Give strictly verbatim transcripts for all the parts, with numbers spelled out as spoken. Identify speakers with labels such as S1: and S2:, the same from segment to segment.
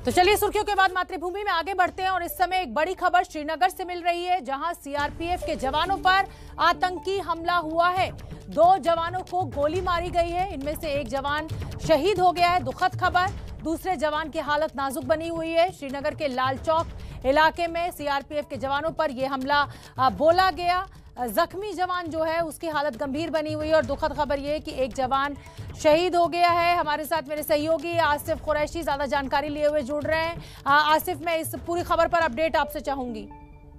S1: तो चलिए सुर्खियों के बाद मातृभूमि में आगे बढ़ते हैं और इस समय एक बड़ी खबर श्रीनगर से मिल रही है, जहां सीआरपीएफ के जवानों पर आतंकी हमला हुआ है। दो जवानों को गोली मारी गई है, इनमें से एक जवान शहीद हो गया है। दुखद खबर, दूसरे जवान की हालत नाजुक बनी हुई है। श्रीनगर के लाल चौक इलाके में सीआरपीएफ के जवानों पर यह हमला बोला गया। जख्मी जवान जो है उसकी हालत गंभीर बनी हुई है और दुखद खबर यह है कि एक जवान शहीद हो गया है। हमारे साथ मेरे सहयोगी आसिफ कुरैशी ज्यादा जानकारी लिए हुए जुड़ रहे हैं। आसिफ, मैं इस पूरी खबर पर अपडेट आपसे चाहूंगी।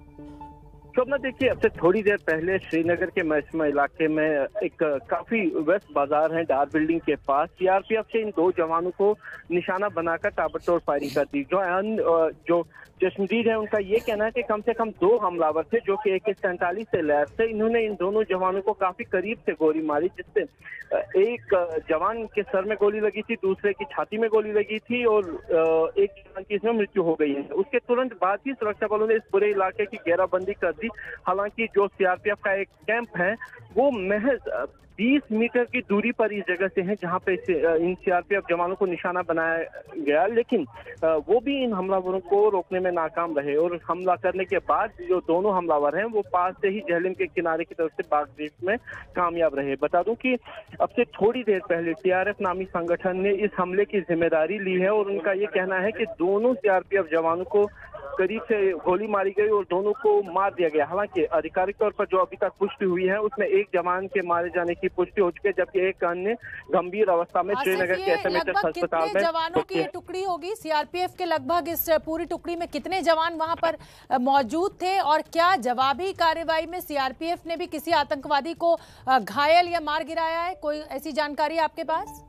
S2: शोभना, देखिए, अब से थोड़ी देर पहले श्रीनगर के महसमा इलाके में एक काफी व्यस्त बाजार है, डार बिल्डिंग के पास सीआरपीएफ से इन दो जवानों को निशाना बनाकर ताबड़तोड़ फायरिंग कर दी। जो अन्य जो चश्मदीद है उनका ये कहना है कि कम से कम दो हमलावर थे जो कि ए के सैंतालीस से लैस थे। इन्होंने इन दोनों जवानों को काफी करीब से गोली मारी, जिससे एक जवान के सर में गोली लगी थी, दूसरे की छाती में गोली लगी थी और एक जवान की इसमें मृत्यु हो गई है। उसके तुरंत बाद ही सुरक्षा बलों ने इस पूरे इलाके की घेराबंदी कर दी। हालांकि जो सीआरपीएफ का एक कैंप है वो महज बीस मीटर की दूरी पर इस जगह से है जहां पे इन सीआरपीएफ जवानों को निशाना बनाया गया, लेकिन वो भी इन हमलावरों को रोकने में नाकाम रहे और हमला करने के बाद जो दोनों हमलावर हैं वो पास से ही झेलम के किनारे की तरफ से भागने में कामयाब रहे। बता दूं कि अब से थोड़ी देर पहले टीआरएफ नामी संगठन ने इस हमले की जिम्मेदारी ली है और उनका ये कहना है कि दोनों सीआरपीएफ जवानों को करीब से गोली मारी गई और दोनों को मार दिया गया। हालांकि आधिकारिक तौर पर जो अभी तक पुष्टि हुई है उसमें एक जवान के मारे जाने की पुष्टि हो चुकी है, जबकि एक अन्य गंभीर अवस्था में श्रीनगर के एसएमएच अस्पताल में।
S1: जवानों की टुकड़ी होगी सीआरपीएफ के, लगभग इस पूरी टुकड़ी में कितने जवान वहां पर मौजूद थे और क्या जवाबी कार्रवाई में सीआरपीएफ ने भी किसी आतंकवादी को घायल या मार गिराया है? कोई ऐसी जानकारी आपके पास?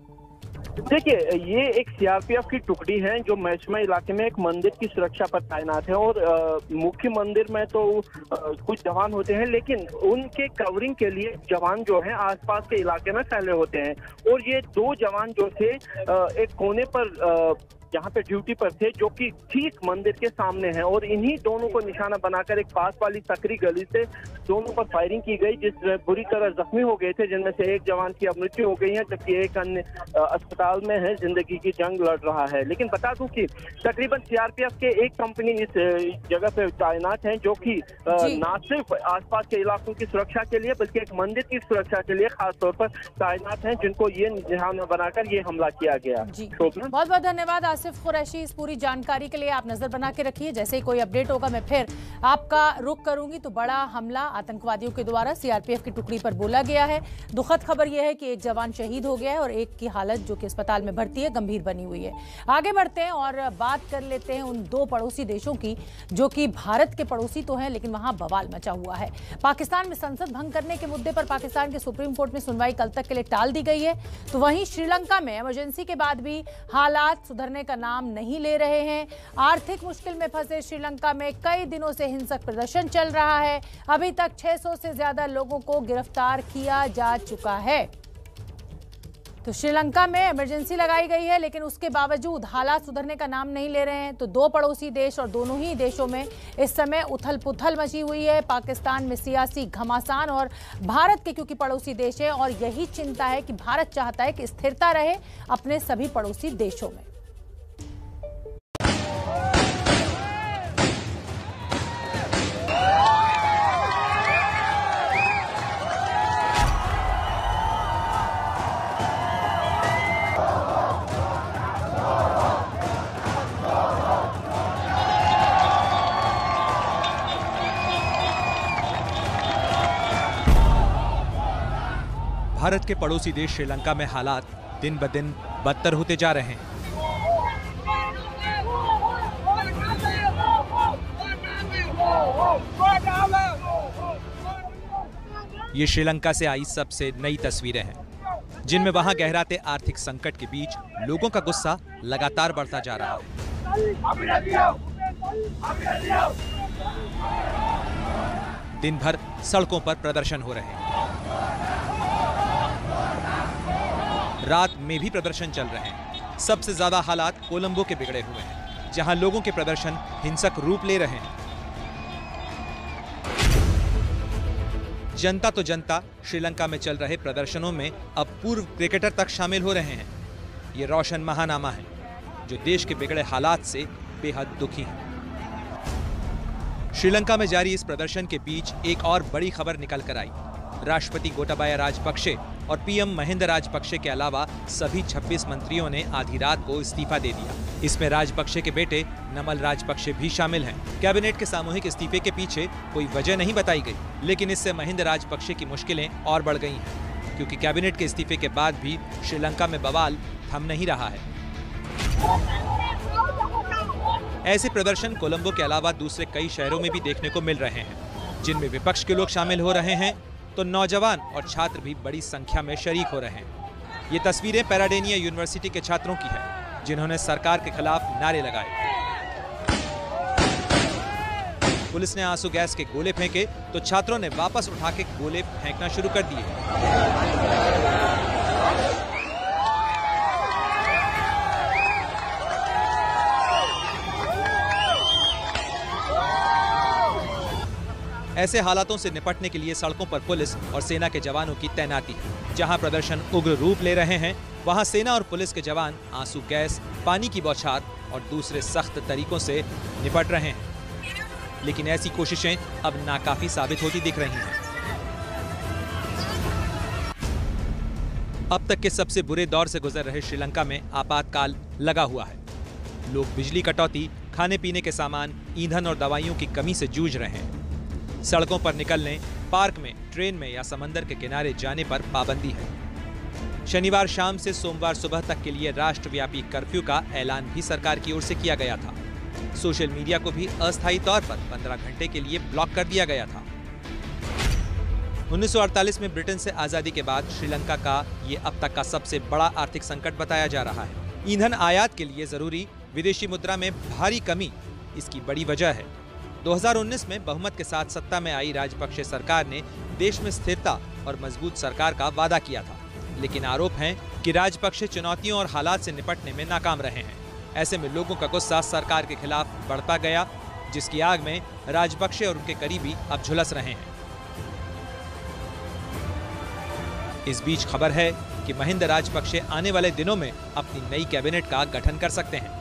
S2: देखिए, ये एक सीआरपीएफ की टुकड़ी है जो महसमा इलाके में एक मंदिर की सुरक्षा पर तैनात है और आ, मुख्य मंदिर में तो आ, कुछ जवान होते हैं, लेकिन उनके कवरिंग के लिए जवान जो है आसपास के इलाके में फैले होते हैं। और ये दो जवान जो थे आ, एक कोने पर आ, जहाँ पे ड्यूटी पर थे, जो कि ठीक मंदिर के सामने है और इन्हीं दोनों को निशाना बनाकर एक पास वाली सकरी गली से दोनों पर फायरिंग की गई, जिसमें बुरी तरह जख्मी हो गए थे, जिनमें से एक जवान की अब मृत्यु हो गई है जबकि एक अन्य अस्पताल में है, जिंदगी की जंग लड़ रहा है। लेकिन बता दूं कि तकरीबन सीआरपीएफ के एक कंपनी इस जगह पे तैनात है जो कि न सिर्फ आसपास के इलाकों की सुरक्षा के लिए बल्कि एक मंदिर की सुरक्षा के लिए खास तौर पर तैनात है, जिनको ये निशाना बनाकर ये हमला किया गया।
S1: बहुत बहुत धन्यवाद आसिफ कुरैशी इस पूरी जानकारी के लिए। आप नजर बना के रखिए, जैसे ही कोई अपडेट होगा मैं फिर आपका रुख करूंगी। तो बड़ा हमला आतंकवादियों के द्वारा सीआरपीएफ की टुकड़ी पर बोला गया है। दुखद खबर यह है कि एक जवान शहीद हो गया है और एक की हालत जो कि अस्पताल में भर्ती है गंभीर बनी हुई है। आगे बढ़ते हैं और बात कर लेते हैं उन दो पड़ोसी देशों की जो कि भारत के पड़ोसी तो हैं लेकिन वहां बवाल मचा हुआ है। पाकिस्तान में संसद भंग करने के मुद्दे पर पाकिस्तान के सुप्रीम कोर्ट में सुनवाई कल तक के लिए टाल दी गई है। तो वहीं श्रीलंका में इमरजेंसी के बाद भी हालात सुधरने का नाम नहीं ले रहे हैं। आर्थिक मुश्किल में फंसे श्रीलंका में कई दिनों से हिंसक प्रदर्शन चल रहा है। अभी तक छह सौ से ज्यादा लोगों को गिरफ्तार किया जा चुका है। तो श्रीलंका में इमरजेंसी लगाई गई है लेकिन उसके बावजूद हालात सुधरने का नाम नहीं ले रहे हैं। तो दो पड़ोसी देश और दोनों ही देशों में इस समय उथल पुथल मची हुई है। पाकिस्तान में सियासी घमासान और भारत के क्योंकि पड़ोसी देश है और यही चिंता है कि भारत चाहता है कि स्थिरता रहे अपने सभी पड़ोसी देशों में।
S3: भारत के पड़ोसी देश श्रीलंका में हालात दिन ब दिन बदतर होते जा रहे हैं। ये श्रीलंका से आई सबसे नई तस्वीरें हैं जिनमें वहां गहराते आर्थिक संकट के बीच लोगों का गुस्सा लगातार बढ़ता जा रहा है। दिन भर सड़कों पर प्रदर्शन हो रहे हैं, रात में भी प्रदर्शन चल रहे हैं। सबसे ज्यादा हालात कोलंबो के बिगड़े हुए हैं जहां लोगों के प्रदर्शन हिंसक रूप ले रहे हैं। जनता तो जनता श्रीलंका में चल रहे प्रदर्शनों में अब पूर्व क्रिकेटर तक शामिल हो रहे हैं। ये रोशन महानामा है। जो देश के बिगड़े हालात से बेहद दुखी हैं। श्रीलंका में जारी इस प्रदर्शन के बीच एक और बड़ी खबर निकल कर आई। राष्ट्रपति गोटाबाया राजपक्षे और पीएम महिंदा राजपक्षे के अलावा सभी छब्बीस मंत्रियों ने आधी रात को इस्तीफा दे दिया। इसमें राजपक्षे के बेटे नमल राजपक्षे भी शामिल हैं। कैबिनेट के सामूहिक इस्तीफे के पीछे कोई वजह नहीं बताई गई, लेकिन इससे महिंदा राजपक्षे की मुश्किलें और बढ़ गई हैं, क्योंकि कैबिनेट के इस्तीफे के बाद भी श्रीलंका में बवाल थम नहीं रहा है। ऐसे प्रदर्शन कोलंबो के अलावा दूसरे कई शहरों में भी देखने को मिल रहे हैं, जिनमें विपक्ष के लोग शामिल हो रहे हैं तो नौजवान और छात्र भी बड़ी संख्या में शरीक हो रहे हैं। ये तस्वीरें पैराडेनिया यूनिवर्सिटी के छात्रों की है, जिन्होंने सरकार के खिलाफ नारे लगाए। पुलिस ने आंसू गैस के गोले फेंके तो छात्रों ने वापस उठा के गोले फेंकना शुरू कर दिए। ऐसे हालातों से निपटने के लिए सड़कों पर पुलिस और सेना के जवानों की तैनाती है। जहां प्रदर्शन उग्र रूप ले रहे हैं, वहां सेना और पुलिस के जवान आंसू गैस, पानी की बौछार और दूसरे सख्त तरीकों से निपट रहे हैं। लेकिन ऐसी कोशिशें अब नाकाफी साबित होती दिख रही हैं। अब तक के सबसे बुरे दौर से गुजर रहे श्रीलंका में आपातकाल लगा हुआ है। लोग बिजली कटौती, खाने पीने के सामान, ईंधन और दवाइयों की कमी से जूझ रहे हैं। सड़कों पर निकलने, पार्क में, ट्रेन में या समंदर के किनारे जाने पर पाबंदी है। शनिवार शाम से सोमवार सुबह तक के लिए राष्ट्रव्यापी कर्फ्यू का ऐलान भी सरकार की ओर से किया गया था। सोशल मीडिया को भी अस्थायी तौर पर पंद्रह घंटे के लिए ब्लॉक कर दिया गया था। उन्नीस सौ अड़तालीस में ब्रिटेन से आजादी के बाद श्रीलंका का ये अब तक का सबसे बड़ा आर्थिक संकट बताया जा रहा है। ईंधन आयात के लिए जरूरी विदेशी मुद्रा में भारी कमी इसकी बड़ी वजह है। दो हज़ार उन्नीस में बहुमत के साथ सत्ता में आई राजपक्षे सरकार ने देश में स्थिरता और मजबूत सरकार का वादा किया था, लेकिन आरोप है कि राजपक्षे चुनौतियों और हालात से निपटने में नाकाम रहे हैं। ऐसे में लोगों का गुस्सा सरकार के खिलाफ बढ़ता गया, जिसकी आग में राजपक्षे और उनके करीबी अब झुलस रहे हैं। इस बीच खबर है कि महिंदा राजपक्षे आने वाले दिनों में अपनी नई कैबिनेट का गठन कर सकते हैं।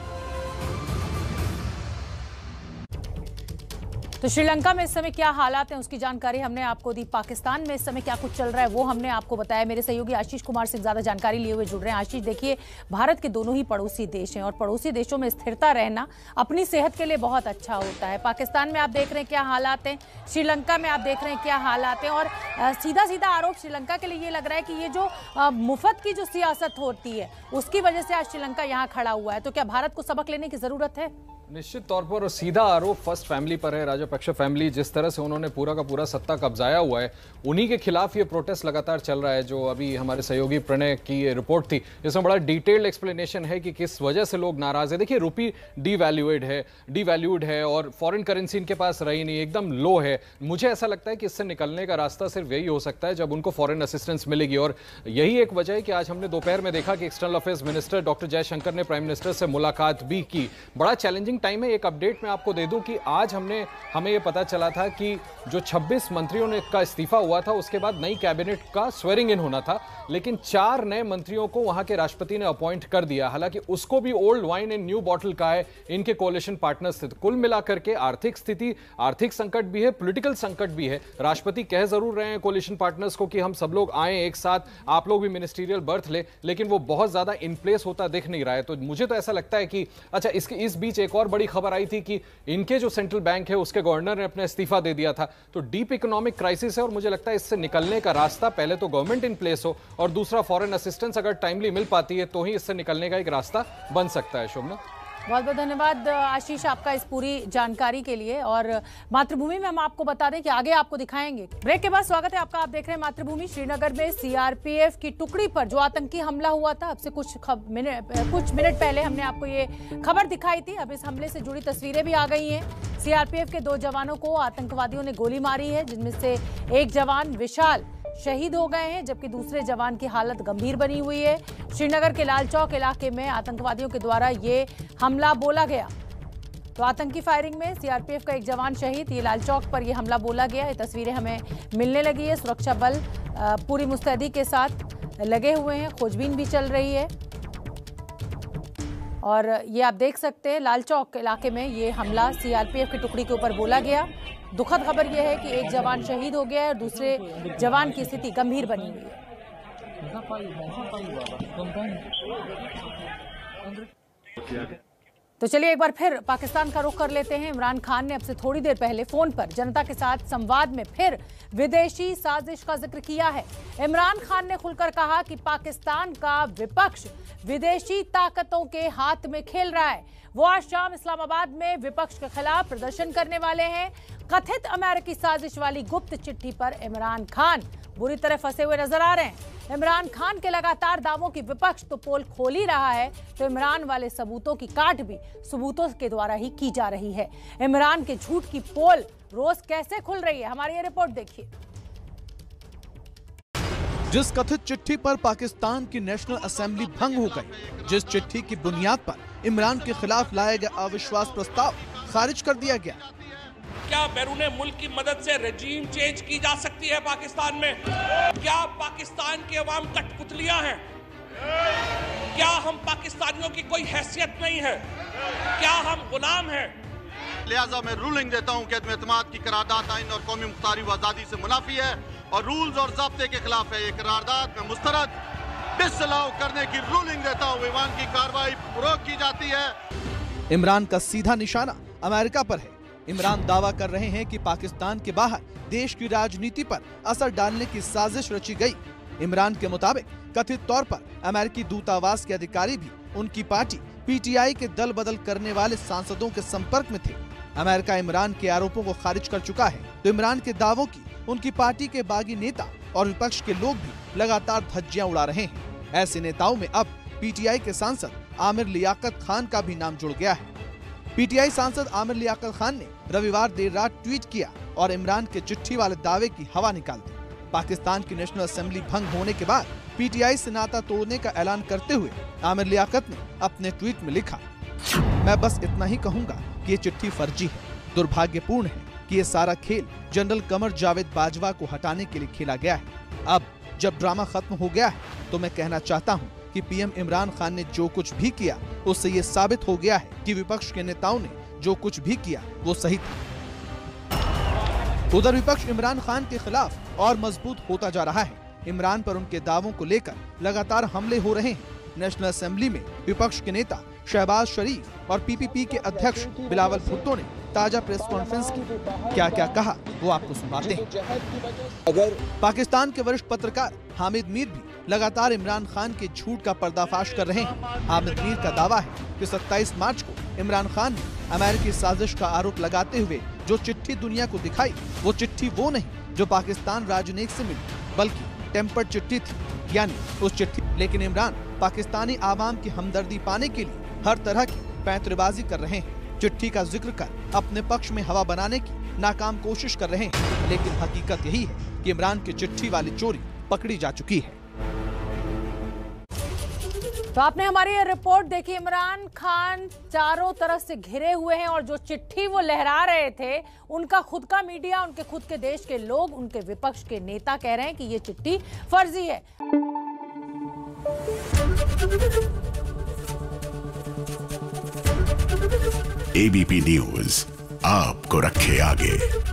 S1: तो श्रीलंका में इस समय क्या हालात हैं उसकी जानकारी हमने आपको दी। पाकिस्तान में इस समय क्या कुछ चल रहा है वो हमने आपको बताया। मेरे सहयोगी आशीष कुमार से ज्यादा जानकारी लिए हुए जुड़ रहे हैं। आशीष, देखिए, भारत के दोनों ही पड़ोसी देश हैं और पड़ोसी देशों में स्थिरता रहना अपनी सेहत के लिए बहुत अच्छा होता है। पाकिस्तान में आप देख रहे हैं क्या हालात हैं, श्रीलंका में आप देख रहे हैं क्या हालात हैं, और सीधा सीधा आरोप श्रीलंका के लिए ये लग रहा है कि ये जो मुफ्त की जो सियासत होती है उसकी वजह से आज श्रीलंका यहाँ खड़ा हुआ है। तो क्या भारत को सबक लेने की जरूरत है?
S4: निश्चित तौर पर सीधा आरोप फर्स्ट फैमिली पर है। राजपक्षे फैमिली जिस तरह से उन्होंने पूरा का पूरा सत्ता कब्जाया हुआ है, उन्हीं के खिलाफ ये प्रोटेस्ट लगातार चल रहा है। जो अभी हमारे सहयोगी प्रणय की ये रिपोर्ट थी, जिसमें बड़ा डिटेल्ड एक्सप्लेनेशन है कि किस वजह से लोग नाराज है। देखिए, रुपी डीवैल्यूएड है डीवैल्यूड है और फॉरेन करेंसी इनके पास रही नहीं, एकदम लो है। मुझे ऐसा लगता है कि इससे निकलने का रास्ता सिर्फ यही हो सकता है जब उनको फॉरेन असिस्टेंस मिलेगी, और यही एक वजह है कि आज हमने दोपहर में देखा कि external affairs minister doctor Jaishankar ने प्राइम मिनिस्टर से मुलाकात भी की। बड़ा चैलेंजिंग टाइम है। एक अपडेट मैं आपको दे दूं कि आज हमने हमें यह पता चला था कि जो छब्बीस मंत्रियों ने का इस्तीफा हुआ था उसके बाद नई कैबिनेट का स्वेरिंग इन होना था, लेकिन चार नए मंत्रियों को वहां के राष्ट्रपति ने अपॉइंट कर दिया। हालांकि उसको भी old wine in new bottle का है इनके कोalition पार्टनर्स थे। कुल मिलाकर के आर्थिक स्थिति, आर्थिक संकट भी है, पॉलिटिकल संकट भी है। राष्ट्रपति कह जरूर रहे हैं कोalition पार्टनर्स को कि हम सब लोग आए एक साथ, आप लोग भी मिनिस्ट्रियल बर्थ ले, लेकिन वो बहुत ज्यादा इन प्लेस होता दिख नहीं रहा है। तो मुझे तो ऐसा लगता है कि अच्छा, इसके इस बीच एक और बड़ी खबर आई थी कि इनके जो सेंट्रल बैंक है उसके गवर्नर ने अपना इस्तीफा दे दिया था। तो डीप इकोनॉमिक क्राइसिस है और मुझे लगता है इससे निकलने का रास्ता पहले तो गवर्नमेंट इन प्लेस हो और दूसरा फॉरेन असिस्टेंस अगर टाइमली मिल पाती है तो ही इससे निकलने का एक रास्ता बन सकता है। शोभना,
S1: बहुत बहुत धन्यवाद आशीष आपका इस पूरी जानकारी के लिए। और मातृभूमि में हम आपको बता दें कि आगे आपको दिखाएंगे। ब्रेक के बाद स्वागत है आपका। आप देख रहे हैं मातृभूमि। श्रीनगर में सीआरपीएफ की टुकड़ी पर जो आतंकी हमला हुआ था, अब से कुछ मिनट कुछ मिनट पहले हमने आपको ये खबर दिखाई थी। अब इस हमले से जुड़ी तस्वीरें भी आ गई हैं। सीआरपीएफ के दो जवानों को आतंकवादियों ने गोली मारी है, जिनमें से एक जवान विशाल शहीद हो गए हैं, जबकि दूसरे जवान की हालत गंभीर बनी हुई है। श्रीनगर के लाल चौक इलाके में आतंकवादियों के द्वारा ये हमला बोला गया। तो आतंकी फायरिंग में सीआरपीएफ का एक जवान शहीद, ये लाल चौक पर ये हमला बोला गया। ये तस्वीरें हमें मिलने लगी है। सुरक्षा बल पूरी मुस्तैदी के साथ लगे हुए हैं, खोजबीन भी चल रही है। और ये आप देख सकते हैं लाल चौक इलाके में ये हमला सीआरपीएफ की टुकड़ी के ऊपर बोला गया। दुखद खबर यह है कि एक जवान शहीद हो गया है और दूसरे जवान की स्थिति गंभीर बनी हुई है। तो चलिए एक बार फिर पाकिस्तान का रुख कर लेते हैं। इमरान खान ने अब से थोड़ी देर पहले फोन पर जनता के साथ संवाद में फिर विदेशी साजिश का जिक्र किया है। इमरान खान ने खुलकर कहा कि पाकिस्तान का विपक्ष विदेशी ताकतों के हाथ में खेल रहा है। वो आज शाम इस्लामाबाद में विपक्ष के खिलाफ प्रदर्शन करने वाले हैं। कथित अमेरिकी साजिश वाली गुप्त चिट्ठी पर इमरान खान बुरी तरह फंसे हुए नजर आ रहे हैं। इमरान खान के लगातार दावों की विपक्ष तो पोल खोल ही रहा है, तो इमरान वाले सबूतों की काट भी सबूतों के द्वारा ही की जा रही है। इमरान के झूठ की पोल रोज कैसे खुल रही है, हमारी ये रिपोर्ट देखिए।
S5: जिस कथित चिट्ठी पर पाकिस्तान की नेशनल असेंबली भंग हो गई, जिस चिट्ठी की बुनियाद पर इमरान के खिलाफ लाया गया अविश्वास प्रस्ताव खारिज कर दिया गया।
S6: क्या बैरूने मुल्क की मदद से रजीम चेंज की जा सकती है पाकिस्तान में? क्या पाकिस्तान के अवाम कठपुतलियां हैं? क्या हम पाकिस्तानियों की कोई हैसियत नहीं है? क्या हम गुलाम हैं?
S7: लिहाजा मैं रूलिंग देता हूं कि एतमाद की करारदाद आइन और कौमी मुख्तारी व आज़ादी से मुनाफी है और रूल्स और ज़ाब्ते के खिलाफ है। ये करारदाद में मुस्तरद डिसअलाउ करने की रूलिंग देता हूं। ईवान की कार्रवाई रोक की जाती है।
S5: इमरान का सीधा निशाना अमेरिका पर है। इमरान दावा कर रहे हैं कि पाकिस्तान के बाहर देश की राजनीति पर असर डालने की साजिश रची गई। इमरान के मुताबिक कथित तौर पर अमेरिकी दूतावास के अधिकारी भी उनकी पार्टी पीटीआई के दल बदल करने वाले सांसदों के संपर्क में थे। अमेरिका इमरान के आरोपों को खारिज कर चुका है, तो इमरान के दावों की उनकी पार्टी के बागी नेता और विपक्ष के लोग भी लगातार धज्जियां उड़ा रहे हैं। ऐसे नेताओं में अब पीटीआई के सांसद आमिर लियाकत खान का भी नाम जुड़ गया है। पीटीआई सांसद आमिर लियाकत खान ने रविवार देर रात ट्वीट किया और इमरान के चिट्ठी वाले दावे की हवा निकाल दी। पाकिस्तान की नेशनल असेंबली भंग होने के बाद पीटीआई से नाता तोड़ने का ऐलान करते हुए आमिर लियाकत ने अपने ट्वीट में लिखा, मैं बस इतना ही कहूंगा कि ये चिट्ठी फर्जी है। दुर्भाग्यपूर्ण है कि ये सारा खेल जनरल कमर जावेद बाजवा को हटाने के लिए खेला गया है। अब जब ड्रामा खत्म हो गया है तो मैं कहना चाहता हूँ कि पीएम इमरान खान ने जो कुछ भी किया उससे ये साबित हो गया है कि विपक्ष के नेताओं ने जो कुछ भी किया वो सही था। उधर विपक्ष इमरान खान के खिलाफ और मजबूत होता जा रहा है। इमरान पर उनके दावों को लेकर लगातार हमले हो रहे हैं। नेशनल असेंबली में विपक्ष के नेता शहबाज शरीफ और पीपीपी के अध्यक्ष बिलावल भुट्टो ने ताजा प्रेस कॉन्फ्रेंस की। क्या क्या कहा वो आपको सुनाते हैं। अगर पाकिस्तान के वरिष्ठ पत्रकार हामिद मीर भी लगातार इमरान खान के झूठ का पर्दाफाश कर रहे हैं। हामिद मीर का दावा है कि सत्ताईस मार्च को इमरान खान ने अमेरिकी साजिश का आरोप लगाते हुए जो चिट्ठी दुनिया को दिखाई, वो चिट्ठी वो नहीं जो पाकिस्तान राजनयिक से मिली, बल्कि टेम्पर्ड चिट्ठी थी, यानी उस चिट्ठी। लेकिन इमरान पाकिस्तानी आवाम की हमदर्दी पाने के लिए हर तरह की पैंतरेबाजी कर रहे हैं। चिट्ठी का जिक्र कर अपने पक्ष में हवा बनाने की नाकाम कोशिश कर रहे हैं। लेकिन हकीकत यही है कि इमरान की चिट्ठी वाली चोरी पकड़ी जा चुकी है।
S1: तो आपने हमारी ये रिपोर्ट देखी। इमरान खान चारों तरफ से घिरे हुए हैं और जो चिट्ठी वो लहरा रहे थे, उनका खुद का मीडिया, उनके खुद के देश के लोग, उनके विपक्ष के नेता कह रहे हैं कि ये चिट्ठी फर्जी है।
S8: एबीपी न्यूज आपको रखे आगे।